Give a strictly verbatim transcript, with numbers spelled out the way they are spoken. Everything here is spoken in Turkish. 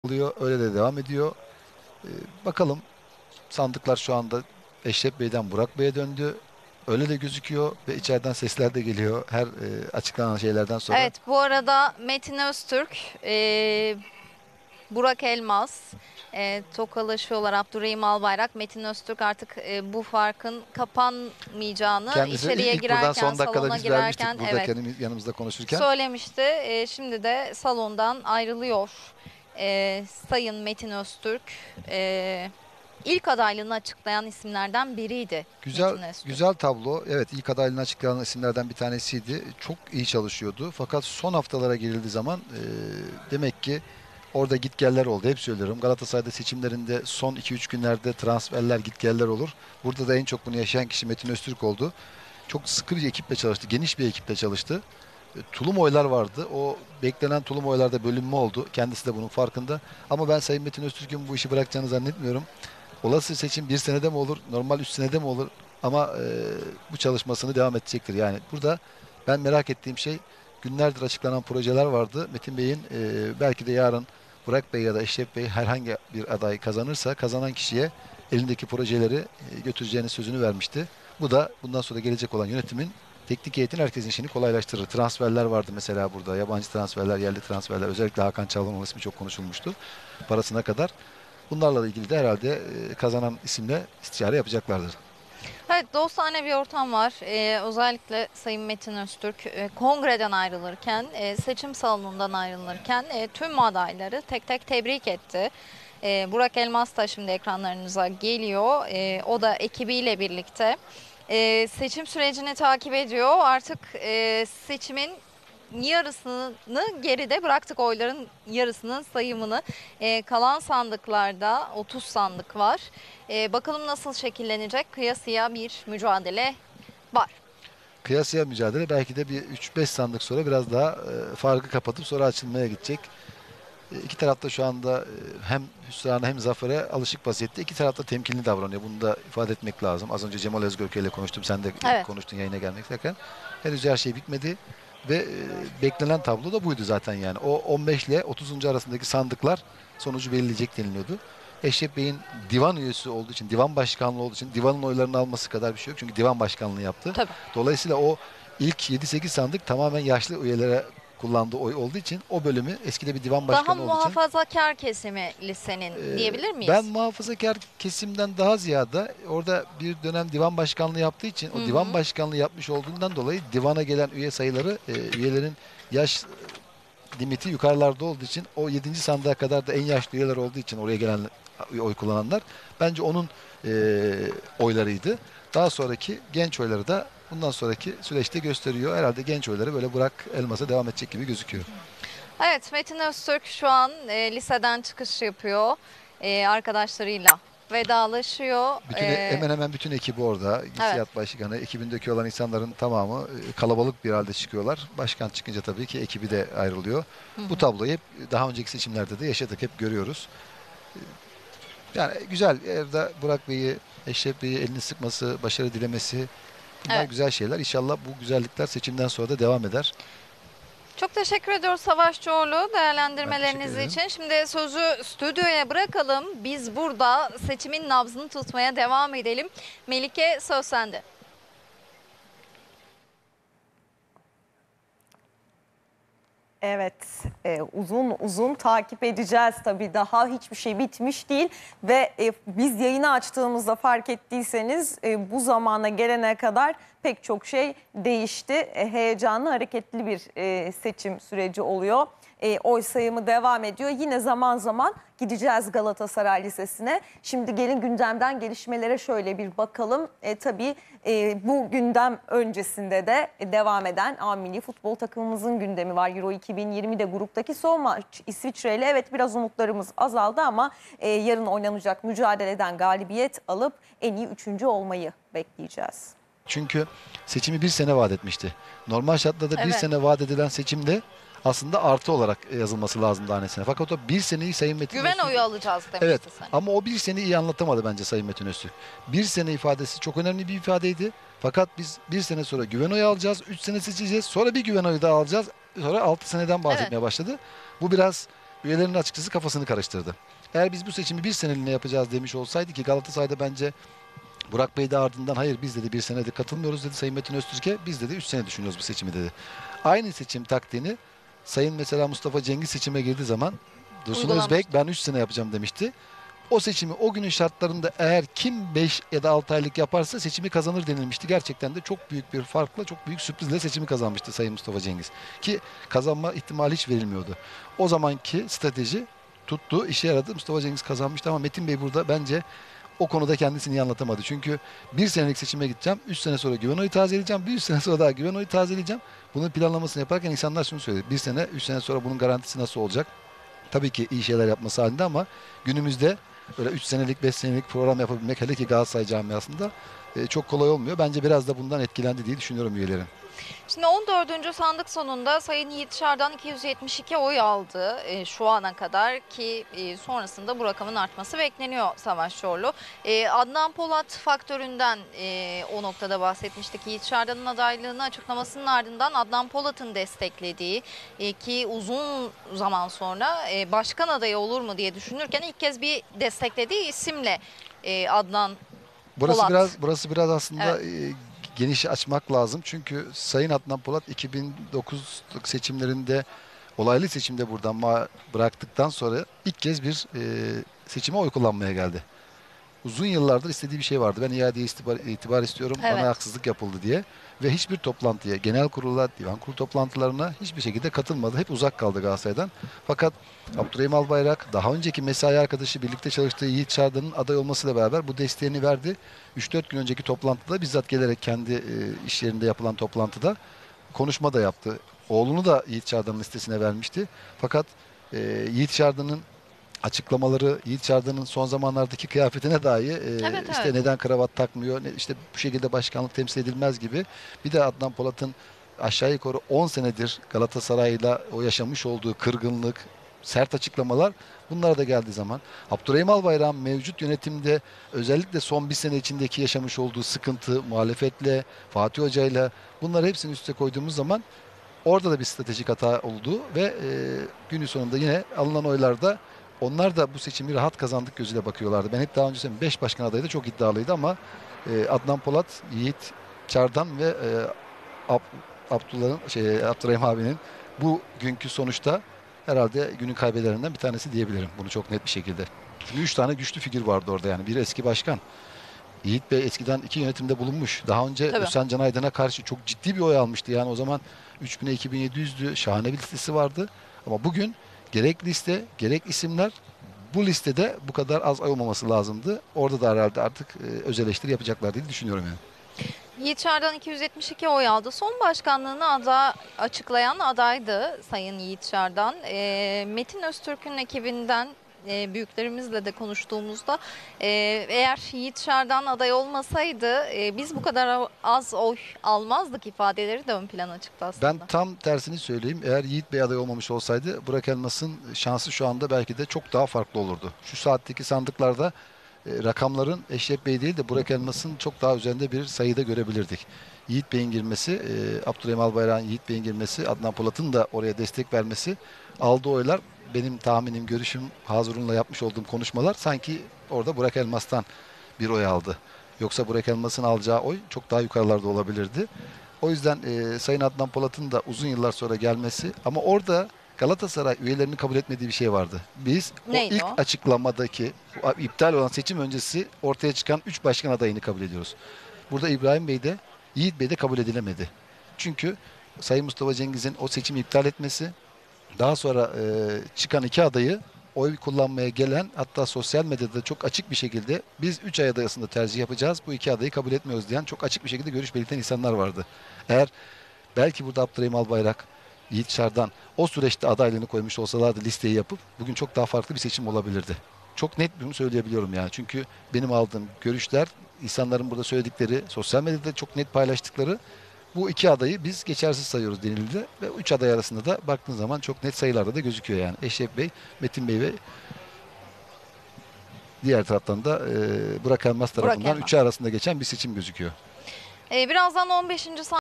oluyor. Öyle de devam ediyor. Ee, bakalım sandıklar şu anda Eşref Bey'den Burak Bey'e döndü. Öyle de gözüküyor ve içeriden sesler de geliyor her e, açıklanan şeylerden sonra. Evet, bu arada Metin Öztürk, e, Burak Elmas e, tokalaşıyorlar. Abdurrahim Albayrak, Metin Öztürk artık e, bu farkın kapanmayacağını Kendisi ilk, içeriye ilk buradan girerken, son dakikada salona biz vermiştik girerken burada evet kendi yanımızda konuşurken. söylemişti. E, şimdi de salondan ayrılıyor. E, Sayın Metin Öztürk e, ilk adaylığını açıklayan isimlerden biriydi Güzel Metin Öztürk. güzel tablo. Evet, ilk adaylığını açıklayan isimlerden bir tanesiydi. Çok iyi çalışıyordu. Fakat son haftalara girildiği zaman e, demek ki orada gitgeller oldu. Hep söylüyorum. Galatasaray'da seçimlerinde son iki üç günlerde transferler, gitgeller olur. Burada da en çok bunu yaşayan kişi Metin Öztürk oldu. Çok sıkı bir ekiple çalıştı. Geniş bir ekiple çalıştı. E, Tulum oylar vardı. O beklenen tulum oylarda bölünme oldu. Kendisi de bunun farkında. Ama ben Sayın Metin Öztürk'ün bu işi bırakacağını zannetmiyorum. Olası seçim bir senede mi olur, normal üç senede mi olur? Ama e, bu çalışmasını devam edecektir. Yani burada ben merak ettiğim şey, günlerdir açıklanan projeler vardı. Metin Bey'in e, belki de yarın Burak Bey ya da Eşref Bey herhangi bir aday kazanırsa kazanan kişiye elindeki projeleri e, götüreceğini sözünü vermişti. Bu da bundan sonra gelecek olan yönetimin, teknik heyetin herkesin işini kolaylaştırır. Transferler vardı mesela burada. Yabancı transferler, yerli transferler. Özellikle Hakan Çalhanoğlu ismi çok konuşulmuştu. Parasına kadar. Bunlarla ilgili de herhalde e, kazanan isimle istişare yapacaklardır. Evet, dostane bir ortam var. Ee, özellikle Sayın Metin Öztürk e, kongreden ayrılırken, e, seçim salonundan ayrılırken e, tüm adayları tek tek tebrik etti. E, Burak Elmas da şimdi ekranlarınıza geliyor. E, o da ekibiyle birlikte e, seçim sürecini takip ediyor. Artık e, seçimin yarısını geride bıraktık, oyların yarısının sayımını. Ee, kalan sandıklarda otuz sandık var. Ee, bakalım nasıl şekillenecek, kıyasıya bir mücadele var. Kıyasıya mücadele belki de bir üç beş sandık sonra biraz daha e, farkı kapatıp sonra açılmaya gidecek. E, iki tarafta şu anda e, hem hüsrana hem zafere alışık vaziyette. İki tarafta temkinli davranıyor. Bunu da ifade etmek lazım. Az önce Cemal Özgürkü ile konuştum. Sen de Evet. konuştun yayına gelmek isterken. Henüz her şey bitmedi. Ve e, beklenen tablo da buydu zaten yani. O on beş ile otuzuncu arasındaki sandıklar sonucu belirleyecek deniliyordu. Eşref Bey'in divan üyesi olduğu için, divan başkanlığı olduğu için divanın oylarını alması kadar bir şey yok. Çünkü divan başkanlığı yaptı. Tabii. Dolayısıyla o ilk yedi sekiz sandık tamamen yaşlı üyelere kullandığı oy olduğu için, o bölümü eskide bir divan Daha başkanı olduğu için muhafazakar kesimi lisenin e, diyebilir ben miyiz? muhafazakar kesimden daha ziyade orada bir dönem divan başkanlığı yaptığı için, Hı o divan hı. başkanlığı yapmış olduğundan dolayı divana gelen üye sayıları, e, üyelerin yaş limiti yukarılarda olduğu için, o yedinci sandığa kadar da en yaşlı üyeler olduğu için oraya gelen oy kullananlar bence onun e, oylarıydı. Daha sonraki genç oyları da bundan sonraki süreçte gösteriyor. Herhalde genç oyları böyle Burak Elmas'a devam edecek gibi gözüküyor. Evet, Metin Öztürk şu an e, liseden çıkış yapıyor. E, arkadaşlarıyla vedalaşıyor. Bütün e- E, hemen hemen bütün ekibi orada. evet. Gissiyat başkanı, ekibindeki olan insanların tamamı e, kalabalık bir halde çıkıyorlar. Başkan çıkınca tabii ki ekibi de ayrılıyor. Hı Bu hı. tabloyu hep daha önceki seçimlerde de yaşadık, hep görüyoruz. Yani güzel. Evde Burak Bey'i, Eşref Bey'i elini sıkması, başarı dilemesi, bunlar Evet. güzel şeyler. İnşallah bu güzellikler seçimden sonra da devam eder. Çok teşekkür ediyoruz Savaş Çoğurlu Ben teşekkür değerlendirmeleriniz ederim. için. Şimdi sözü stüdyoya bırakalım. Biz burada seçimin nabzını tutmaya devam edelim. Melike, söz sende. Evet, e, uzun uzun takip edeceğiz tabii, daha hiçbir şey bitmiş değil ve e, biz yayını açtığımızda fark ettiyseniz e, bu zamana gelene kadar pek çok şey değişti. E, heyecanlı, hareketli bir e, seçim süreci oluyor. E, oy sayımı devam ediyor. Yine zaman zaman gideceğiz Galatasaray Lisesi'ne. Şimdi gelin gündemden gelişmelere şöyle bir bakalım. E, tabii e, bu gündem öncesinde de devam eden A Milli Futbol takımımızın gündemi var. Euro iki bin yirmide gruptaki son maç İsviçre ile, evet biraz umutlarımız azaldı ama e, yarın oynanacak mücadeleden galibiyet alıp en iyi üçüncü olmayı bekleyeceğiz. Çünkü seçimi bir sene vaat etmişti. Normal şartlarda bir Evet. sene vaat edilen seçimde aslında artı olarak yazılması lazım hanesine. Fakat o bir seneyi Sayın Metin Güven Öztürk, oyu alacağız evet, demişti sen. ama o bir seneyi iyi anlatamadı bence Sayın Metin Öztürk. Bir sene ifadesi çok önemli bir ifadeydi. Fakat biz bir sene sonra güven oyu alacağız, üç sene seçeceğiz, sonra bir güven oyu daha alacağız. Sonra altı seneden Evet. bahsetmeye başladı. Bu biraz üyelerin açıkçası kafasını karıştırdı. Eğer biz bu seçimi bir seneliğine yapacağız demiş olsaydı ki Galatasaray'da bence Burak Bey de ardından hayır biz dedi bir senedir katılmıyoruz dedi Sayın Metin Öztürk'e. Biz dedi üç sene düşünüyoruz bu seçimi dedi. Aynı seçim taktiğini Sayın mesela Mustafa Cengiz seçime girdiği zaman Dursun Uygulanmıştı. Özbek ben üç sene yapacağım demişti. O seçimi o günün şartlarında eğer kim beş ya da altı aylık yaparsa seçimi kazanır denilmişti. Gerçekten de çok büyük bir farkla, çok büyük sürprizle seçimi kazanmıştı Sayın Mustafa Cengiz. Ki kazanma ihtimali hiç verilmiyordu. O zamanki strateji tuttu, işe yaradı. Mustafa Cengiz kazanmıştı ama Metin Bey burada bence o konuda kendisini iyi anlatamadı. Çünkü bir senelik seçime gideceğim, üç sene sonra güven oyu tazeleyeceğim, bir üç sene sonra daha güven oyu tazeleyeceğim. Bunun planlamasını yaparken insanlar şunu söyledi. Bir sene, üç sene sonra bunun garantisi nasıl olacak? Tabii ki iyi şeyler yapması halinde ama günümüzde böyle üç senelik, beş senelik program yapabilmek hele ki Galatasaray camiasında e, çok kolay olmuyor. Bence biraz da bundan etkilendi diye düşünüyorum üyelerin. Şimdi on dördüncü sandık sonunda Sayın Yiğit Çardan iki yüz yetmiş iki oy aldı e, şu ana kadar ki e, sonrasında bu rakamın artması bekleniyor Savaş Çorlu. E, Adnan Polat faktöründen e, o noktada bahsetmiştik. Yiğit Çardan'ın adaylığını açıklamasının ardından Adnan Polat'ın desteklediği e, ki uzun zaman sonra e, başkan adayı olur mu diye düşünürken ilk kez bir desteklediği isimle e, Adnan Burası Polat. biraz burası biraz aslında Evet. e, geniş açmak lazım. Çünkü Sayın Adnan Polat iki bin dokuz seçimlerinde olaylı seçimde buradan ma- bıraktıktan sonra ilk kez bir e, seçime oy kullanmaya geldi. Uzun yıllardır istediği bir şey vardı. Ben iadeye itibar, itibar istiyorum. Evet. Bana haksızlık yapıldı diye. Ve hiçbir toplantıya, genel kurula, divan kurulu toplantılarına hiçbir şekilde katılmadı. Hep uzak kaldı Galatasaray'dan. Fakat Abdurrahim Albayrak, daha önceki mesai arkadaşı birlikte çalıştığı Yiğit Çardan'ın aday olmasıyla beraber bu desteğini verdi. üç dört gün önceki toplantıda bizzat gelerek kendi e, iş yerinde yapılan toplantıda konuşma da yaptı. Oğlunu da Yiğit Çardan'ın listesine vermişti. Fakat e, Yiğit Çardan'ın açıklamaları, Yiğit Çardan'ın son zamanlardaki kıyafetine dair e, Evet, işte evet. neden kravat takmıyor, ne, işte bu şekilde başkanlık temsil edilmez gibi. Bir de Adnan Polat'ın aşağı yukarı on senedir Galatasaray'la o yaşamış olduğu kırgınlık, sert açıklamalar bunlara da geldiği zaman Abdurrahim Albayrak'ın mevcut yönetimde özellikle son bir sene içindeki yaşamış olduğu sıkıntı, muhalefetle, Fatih Hoca'yla bunları hepsini üste koyduğumuz zaman orada da bir stratejik hata oldu ve e, günün sonunda yine alınan oylarda onlar da bu seçimi rahat kazandık gözüyle bakıyorlardı. Ben hep daha önce söyledim beş başkan adayı da çok iddialıydı ama e, Adnan Polat, Yiğit Çardan ve e, Ab, Abdullah'ın şey Abdurrahim abinin bu günkü sonuçta herhalde günün kaybederlerinden bir tanesi diyebilirim. Bunu çok net bir şekilde. Çünkü üç tane güçlü figür vardı orada yani. Bir eski başkan. Yiğit Bey eskiden iki yönetimde bulunmuş. Daha önce Tabii. Özcan Can Aydın'a karşı çok ciddi bir oy almıştı. Yani o zaman üç bine iki bin yedi yüzdü. Şahane bir listesi vardı. Ama bugün gerek liste gerek isimler bu listede bu kadar az oy olmaması lazımdı. Orada da herhalde artık e, öz eleştiri yapacaklar diye düşünüyorum yani. Yiğit Çardan iki yüz yetmiş iki oy aldı. Son başkanlığını ada açıklayan adaydı Sayın Yiğit Çardan. E, Metin Öztürk'ün ekibinden e, büyüklerimizle de konuştuğumuzda e, eğer Yiğit Çardan aday olmasaydı e, biz bu kadar az oy almazdık ifadeleri de ön plana çıktı aslında. Ben tam tersini söyleyeyim. Eğer Yiğit Bey aday olmamış olsaydı Burak Elmas'ın şansı şu anda belki de çok daha farklı olurdu. Şu saatteki sandıklarda e, rakamların Eşref Bey değil de Burak Elmas'ın çok daha üzerinde bir sayıda görebilirdik. Yiğit Bey'in girmesi, e, Abdurrahim Albayrak'ın Yiğit Bey'in girmesi, Adnan Polat'ın da oraya destek vermesi, aldığı oylar benim tahminim, görüşüm, Hazırun'la yapmış olduğum konuşmalar sanki orada Burak Elmas'tan bir oy aldı. Yoksa Burak Elmas'ın alacağı oy çok daha yukarılarda olabilirdi. O yüzden e, Sayın Adnan Polat'ın da uzun yıllar sonra gelmesi ama orada Galatasaray üyelerinin kabul etmediği bir şey vardı. Biz Neydi o ilk o? açıklamadaki o iptal olan seçim öncesi ortaya çıkan üç başkan adayını kabul ediyoruz. Burada İbrahim Bey de Yiğit Bey de kabul edilemedi. Çünkü Sayın Mustafa Cengiz'in o seçimi iptal etmesi, daha sonra e, çıkan iki adayı oy kullanmaya gelen, hatta sosyal medyada çok açık bir şekilde biz üç ay arasında tercih yapacağız, bu iki adayı kabul etmiyoruz diyen çok açık bir şekilde görüş belirten insanlar vardı. Eğer belki burada Abdurrahim Albayrak, Yiğit Çardan o süreçte adaylığını koymuş olsalardı listeyi yapıp bugün çok daha farklı bir seçim olabilirdi. Çok net bunu söyleyebiliyorum yani. Çünkü benim aldığım görüşler, insanların burada söyledikleri, sosyal medyada çok net paylaştıkları bu iki adayı biz geçersiz sayıyoruz denildi ve üç aday arasında da baktığın zaman çok net sayılarda da gözüküyor yani. Eşref Bey, Metin Bey ve diğer taraftan da e, Burak Elmas tarafından Elmas. üçü arasında geçen bir seçim gözüküyor. E, birazdan on beşinci